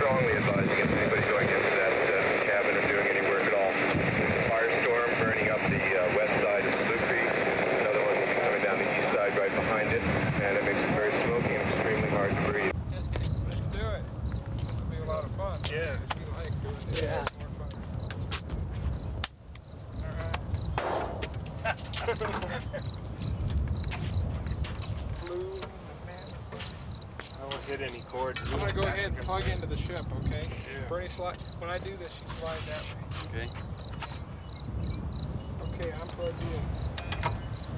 strongly advise against anybody going into that cabin and doing any work at all. Firestorm burning up the west side of Blue Creek. Another one will be coming down the east side right behind it, and it makes it very smoky and extremely hard to breathe. Let's do it. This will be a lot of fun. Yeah. If you like doing this, Yeah. it's more fun. Blue banana. I won't hit any cords. I'm going to go ahead and plug into the ship, okay? Yeah. Bernie, when I do this, you slide that way. Okay. Okay, I'm plugged in.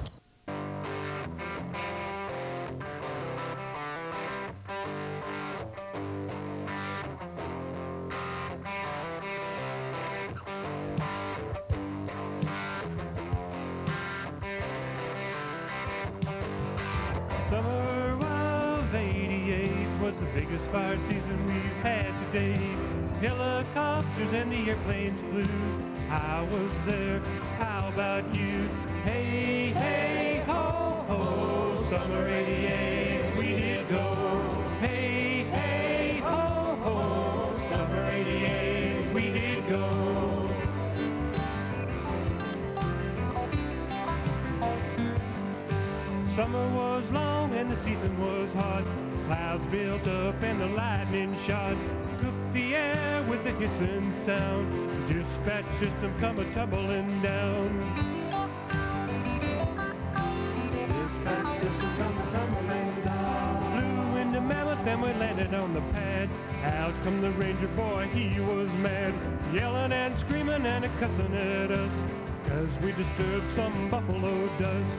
Summer of '88 was the biggest fire season we've had to date. Helicopters and the airplanes flew. I was there, how about you? Hey, hey, ho, ho, summer '88, we did go. Hey, hey, ho, ho, summer '88, we did go. Summer was long and the season was hot. Clouds built up and the lightning shot. Cooked the air with a hissing sound. The dispatch system come a-tumbling down. Dispatch system come a-tumbling down. Flew into Mammoth and we landed on the pad. Out come the ranger boy, he was mad. Yelling and screaming and a-cussing at us, 'cause we disturbed some buffalo dust.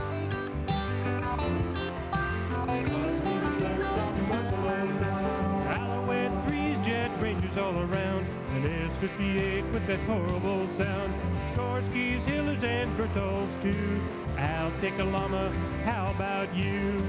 Alouette 3's jet rangers all around, and there's 58 with that horrible sound. Skorski's, Hillers, and Vertol's too. I'll take a llama, how about you?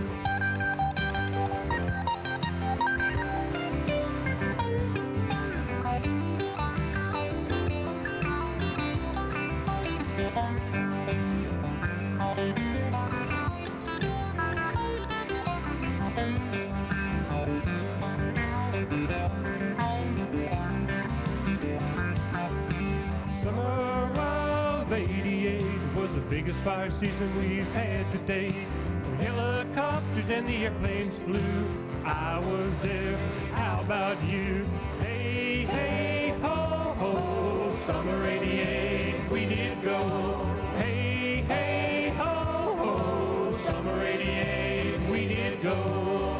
Summer of '88 was the biggest fire season we've had to date. The helicopters and the airplanes flew. I was there, how about you? Hey, hey, ho, ho, summer '88, we did go. Hey, hey, ho, ho, summer '88, we did go.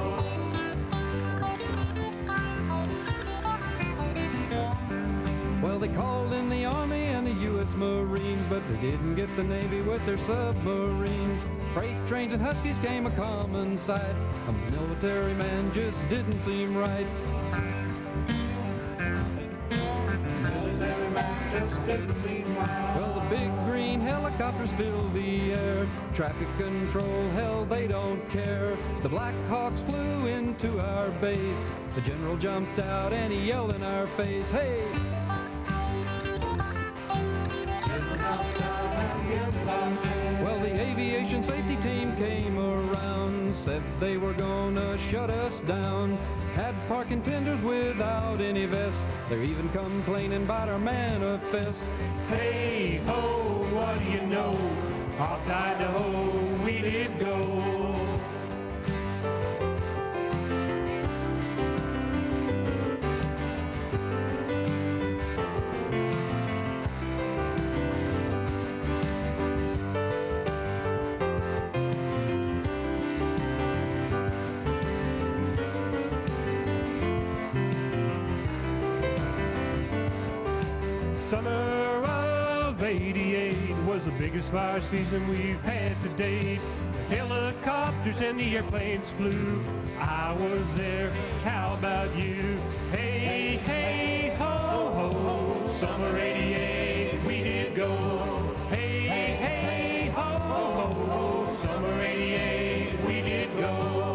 Well, they called in the Army and the U.S. Marines, but they didn't get the Navy with their submarines. Freight trains and Huskies came a common sight. A military man just didn't seem right. Military man just didn't seem right. Well, the big green helicopters fill the air. Traffic control, hell, they don't care. The Black Hawks flew into our base. The general jumped out and he yelled in our face, hey! Well, the aviation safety team came around, said they were gonna shut us down. Had parking tenders without any vest. They're even complaining about our manifest. Hey ho, what do you know? Off to Idaho we did go. Summer of '88 was the biggest fire season we've had to date. The helicopters and the airplanes flew. I was there, how about you? Hey, hey, ho, ho, summer '88, we did go. Hey, hey, ho, ho, summer '88, we did go.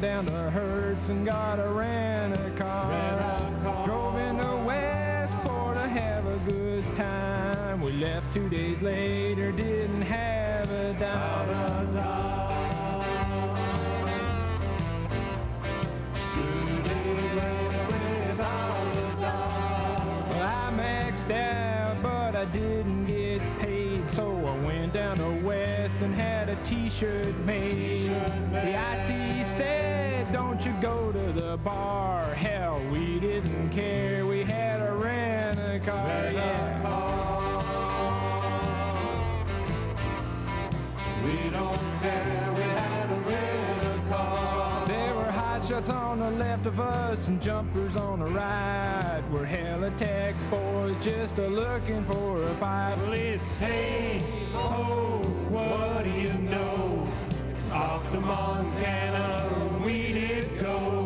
went down to Hertz and got a rent-a-car. Drove into Westport to have a good time. We left 2 days later, didn't have a dime. 2 days later without a dime. Well, I maxed out, but I didn't get paid, so I went down to West and had a t-shirt made. The IC said, don't you go to the bar. Hell, we didn't care, we had a rent-a-car. We don't care, we had a rent-a-car. There were hot shots on the left of us and jumpers on the right. We're hell-attack boys just a-looking for a fight. Well, it's hey, ho, what do you know? It's off to Montana, we did go.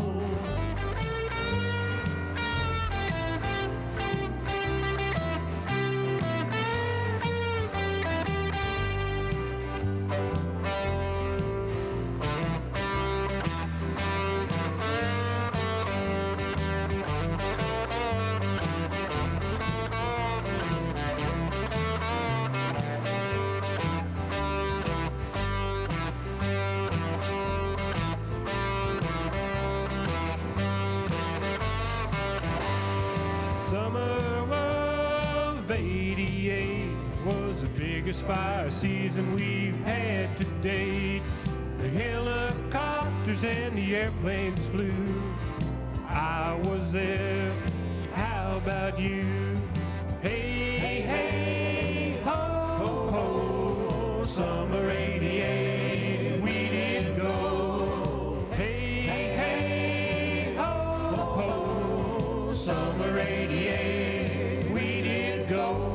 Summer of '88 was the biggest fire season we've had to date. The helicopters and the airplanes flew. I was there, how about you? Hey, hey, ho, ho, ho, summer '88, we did go. Hey, hey, ho, ho, ho, summer '88, we did go.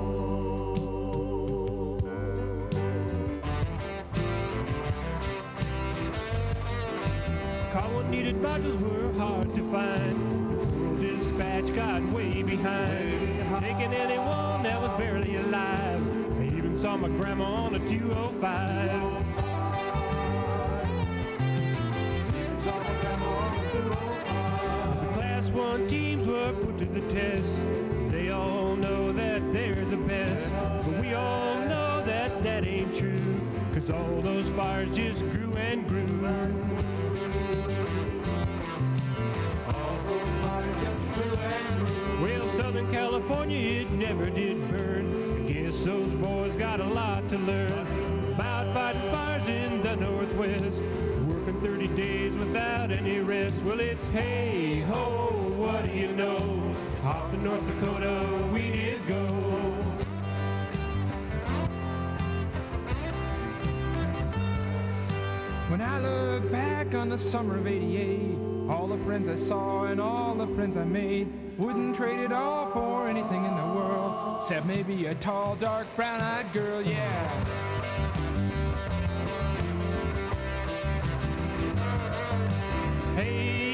Car-needed bottles were hard to find. Rural dispatch got way behind, taking anyone that was barely alive. I even saw my grandma on a 205. The Class 1 teams were put to the test. They all know that they're the best, but we all know that that ain't true, 'cause all those fires just grew and grew. Well, Southern California, it never did burn. I guess those boys got a lot to learn about fighting fires in the Northwest, working 30 days without any rest. Well, it's hey, ho, what do you know? Off to North Dakota, we did go. When I look back on the summer of '88, all the friends I saw and all the friends I made, wouldn't trade it all for anything in the world, except maybe a tall, dark, brown-eyed girl, yeah. Hey,